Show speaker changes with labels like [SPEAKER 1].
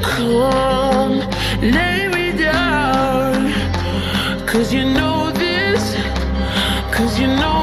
[SPEAKER 1] Come, lay me down, 'cause you know this, 'cause you know